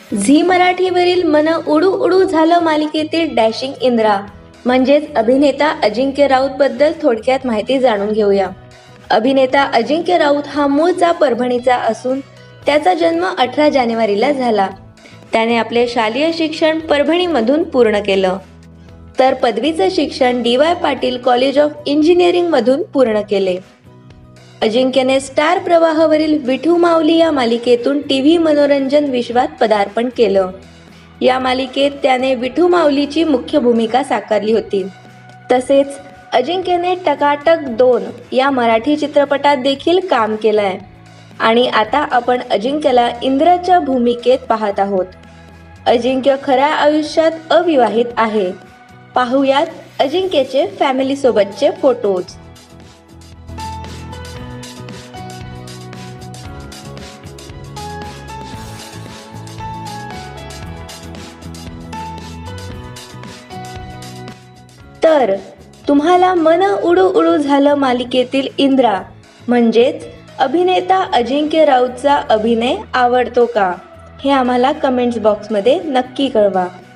Zee मराठीवरील मन उडू उडू झालं मालिकेतील डॅशिंग इंद्रा म्हणजेच अभिनेता अजिंक्य राऊत बद्दल थोडक्यात माहिती जाणून घेऊया। अभिनेता अजिंक्य राऊत हा मूळचा परभणीचा असून त्याचा जन्म 18 जानेवारीला झाला। त्याने आपले शालेय शिक्षण परभणीमधून पूर्ण केलं, तर पदवीचं शिक्षण DY Patil college of engineering मधून पूर्ण केले। अजिंक्यने स्टार प्रवाहावरील विठू माऊली या मालिकेतून टीव्ही मनोरंजन विश्वात पदार्पण केलं। या मालिकेत त्याने विठू माऊलीची मुख्य भूमिका साकारली होती। तसेच अजिंक्यने टकाटक 2 या मराठी चित्रपटात देखील काम केलंय आणि आता आपण अजिंक्यला इंद्राच्या भूमिकेत पाहत आहोत। अजिंक्य खऱ्या आयुष्यात अविवाहित आहे। पाहुयात अजिंक्यचे फॅमिली सोबतचे फोटोज। तर तुम्हाला मन उडू उडू झालं मालिकेतील इंद्रा म्हणजेच अभिनेता अजिंक्य राऊतचा अभिनय आवडतो का? हे आम्हाला कमेंट्स बॉक्समध्ये नक्की कळवा।